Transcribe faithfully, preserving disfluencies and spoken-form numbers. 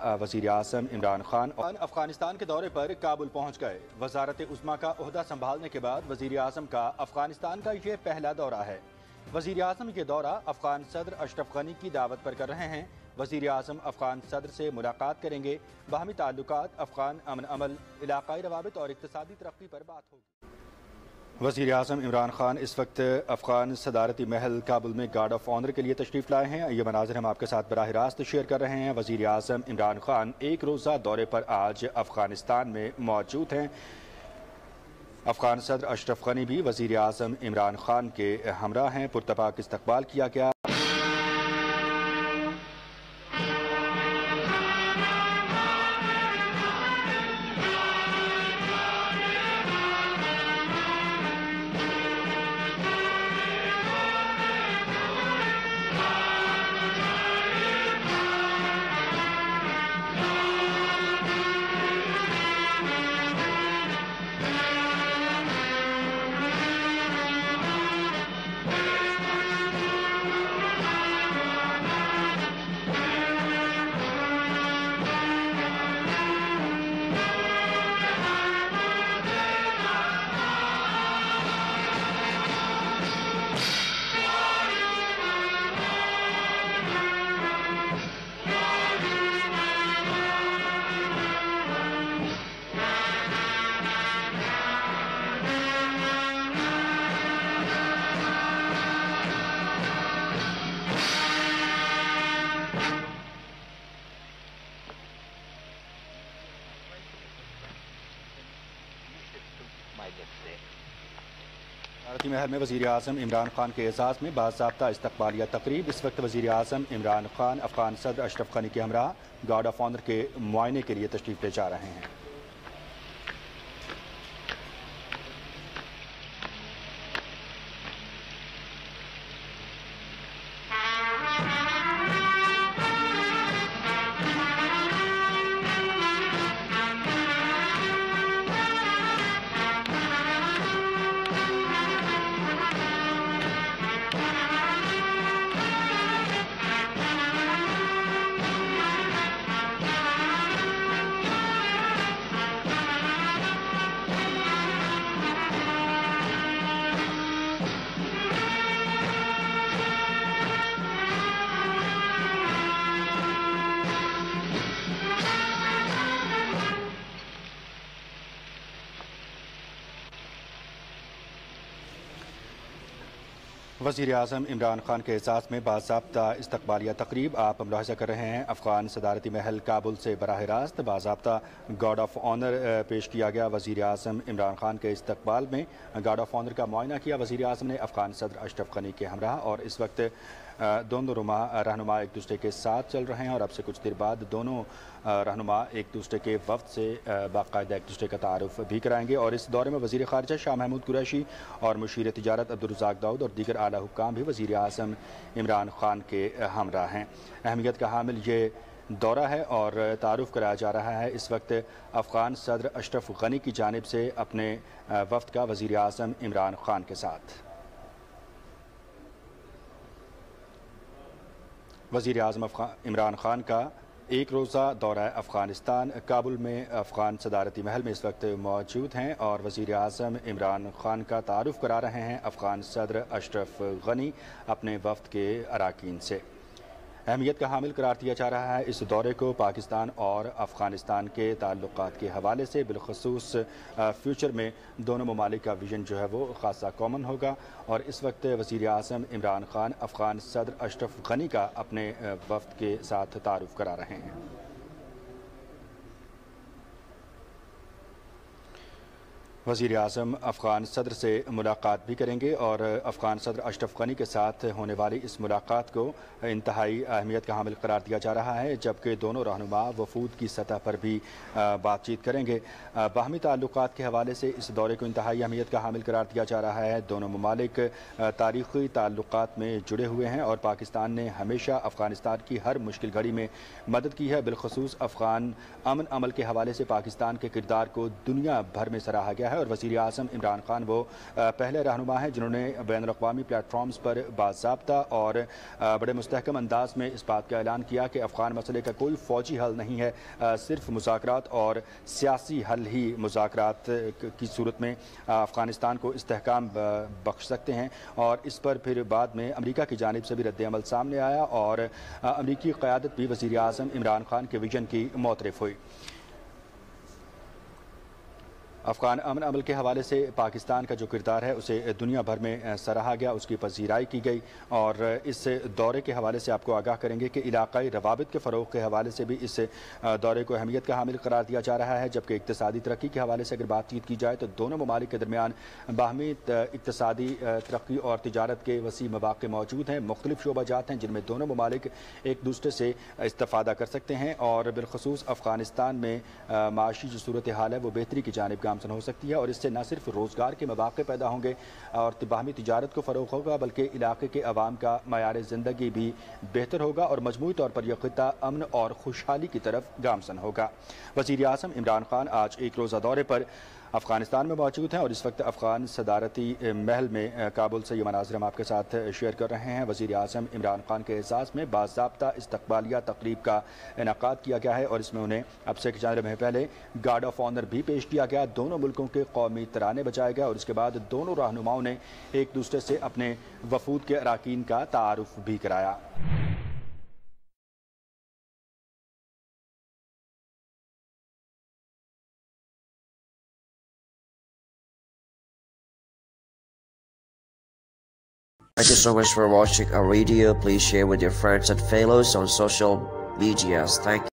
वज़ीर आज़म इमरान खान और अफगानिस्तान के दौरे पर काबुल पहुँच गए। वज़ारत उज़्मा का ओहदा संभालने के बाद वज़ीर आज़म का अफगानिस्तान का यह पहला दौरा है। वज़ीर आज़म ये दौरा अफगान सदर अशरफ गनी की दावत पर कर रहे हैं। वज़ीर आज़म अफगान सदर से मुलाकात करेंगे। बाहमी ताल्लुकात, अफगान अमन अमल, इलाकाई रवाबित और इक़्तिसादी तरक्की पर बात होगी। वज़ीर आज़म इमरान खान इस वक्त अफगान सदारती महल काबुल में गार्ड ऑफ ऑनर के लिए तशरीफ़ लाए हैं। ये मनाज़िर हम आपके साथ बराह रास्त शेयर कर रहे हैं। वज़ीर आज़म इमरान खान एक रोज़ा दौरे पर आज अफगानिस्तान में मौजूद हैं। अफगान सदर अशरफ गनी भी वज़ीर आज़म इमरान खान के हमरा हैं। पुरतपाक इस्तकबाल किया गया। सदारती महल में वज़ीर आज़म इमरान खान के एजाज़ में बाज़ाब्ता इस्तकबालिया तकरीब। इस वक्त वज़ीर आज़म इमरान खान अफगान सदर अशरफ गनी के हमरा गार्ड ऑफ ऑनर के मुआयने के लिए तशरीफ़ ले जा रहे हैं। वज़ीर आज़म इमरान खान के एजाज़ में बाज़ाब्ता इस्तकबालिया तकरीब आप मुलाहिज़ा कर रहे हैं। अफगान सदारती महल काबुल से बराह रास्त बाज़ाब्ता गार्ड ऑफ ऑनर पेश किया गया। वज़ीर आज़म इमरान खान के इस्तकबाल में गार्ड ऑफ ऑनर का मुआयना किया। वज़ीर आज़म ने अफगान सदर अशरफ गनी के हमरा और इस वक्त दोनों रुमा रहनुमा एक दूसरे के साथ चल रहे हैं और अब से कुछ देर बाद दोनों रहनुमा एक दूसरे के वफ़द से बाकायदा एक दूसरे का तारुफ भी कराएंगे। और इस दौरे में वज़ीर ख़ारिजा शाह महमूद कुरैशी और मुशीर तिजारत अब्दुर्रज़ाक दाऊद और दीगर आला हुक्काम भी वज़ीर आज़म इमरान खान के हमरा हैं। अहमियत का हामिल ये दौरा है और तारुफ कराया जा रहा है इस वक्त अफ़गान सदर अशरफ गनी की जानिब से अपने वफ़द का वज़ीर आज़म इमरान खान के साथ। वज़ीर आज़म इमरान खान का एक रोज़ा दौरा अफ़गानिस्तान काबुल में अफ़गान सदारती महल में इस वक्त मौजूद हैं और वज़ीर आज़म इमरान खान का तारुफ करा रहे हैं अफ़गान सदर अशरफ गनी अपने वफ़द के अराकीन से। अहमियत का हामिल करार दिया जा रहा है इस दौरे को पाकिस्तान और अफ़गानिस्तान के ताल्लुकात के हवाले से। बिलखसूस फ्यूचर में दोनों ममालिक का विजन जो है वो ख़ासा कॉमन होगा और इस वक्त वज़ीर आज़म इमरान खान अफ़गान सदर अशरफ गनी का अपने वफ़द के साथ तारुफ करा रहे हैं। वज़ीर आज़म अफ़गान सदर से मुलाकात भी करेंगे और अफ़गान सदर अशरफ गनी के साथ होने वाली इस मुलाकात को इंतहाई अहमियत का हामिल करार दिया जा रहा है, जबकि दोनों रहनुमा वफूद की सतह पर भी बातचीत करेंगे। बाहमी ताल्लुकात के हवाले से इस दौरे को इंतहाई अहमियत का हामिल करार दिया जा रहा है। दोनों ममालिक तारीख़ी ताल्लुकात में जुड़े हुए हैं और पाकिस्तान ने हमेशा अफ़गानिस्तान की हर मुश्किल घड़ी में मदद की है। बिलखसूस अफ़गान अमन अमल के हवाले से पाकिस्तान के किरदार को दुनिया भर में सराहा गया है और वज़ीर आज़म इमरान खान वो पहले रहनुमा हैं जिन्होंने बैनुल-अक़वामी प्लेटफॉर्म्स पर बाज़ाब्ता और बड़े मुस्तहकम अंदाज में इस बात का ऐलान किया कि अफ़गान मसले का कोई फ़ौजी हल नहीं है, सिर्फ मुज़ाकरात और सियासी हल ही मुज़ाकरात की सूरत में अफ़गानिस्तान को इस्तेहकाम बख्श सकते हैं। और इस पर फिर बाद में अमेरिका की जानिब से भी रद्द-ए-अमल सामने आया और अमेरिकी क़यादत भी वज़ीर आज़म इमरान खान के विजन की मोतरफ़ हुई। अफ़गान अमन अमल के हवाले से पाकिस्तान का जो किरदार है उसे दुनिया भर में सराहा गया, उसकी पज़ीराई की गई। और इस दौरे के हवाले से आपको आगाह करेंगे कि इलाक़ाई रवाबित के फ़रोग़ के हवाले से भी इस दौरे को अहमियत का हामिल करार दिया जा रहा है। जबकि इक़्तिसादी तरक्की के हवाले से अगर बातचीत की जाए तो दोनों ममालिक के दरमियान बाहमी इक़्तिसादी तरक्की और तिजारत के वसी मौक़े मौजूद हैं। मुख्तलिफ़ शोबाजात हैं जिनमें दोनों ममालिक एक दूसरे से इस्तिफ़ादा कर सकते हैं और बिलख़ुसूस अफ़गानिस्तान में माशी जो सूरत हाल है वो बेहतरी की जानिब गामज़न हो सकती है। और इससे न सिर्फ रोज़गार के मौक़े पैदा होंगे और बाहमी तिजारत को फ़रोग़ होगा, बल्कि इलाके के अवाम का मयार ज़िंदगी भी बेहतर होगा और मजमूई तौर पर यह ख़ित्ता अमन और खुशहाली की तरफ गामज़न होगा। वज़ीर आज़म इमरान खान आज एक रोज़ा दौरे पर अफ़गानिस्तान में मौजूद हैं और इस वक्त अफ़गान सदारती महल में काबुल से ये मनाज़िर हम आपके साथ शेयर कर रहे हैं। वज़ीर आज़म इमरान खान के एहसास में बाज़ाब्ता इस्तक़बालिया तक़रीब का इनेकाद किया गया है और इसमें उन्हें अब से जाने में पहले गार्ड ऑफ ऑनर भी पेश किया गया। दोनों मुल्कों के कौमी तराने बजाए गए और इसके बाद दोनों रहनुमाओं ने एक दूसरे से अपने वफूद के अराकीन का तारुफ भी कराया। Thank you so much for watching our video. Please share with your friends and fellows on social medias. Thank you.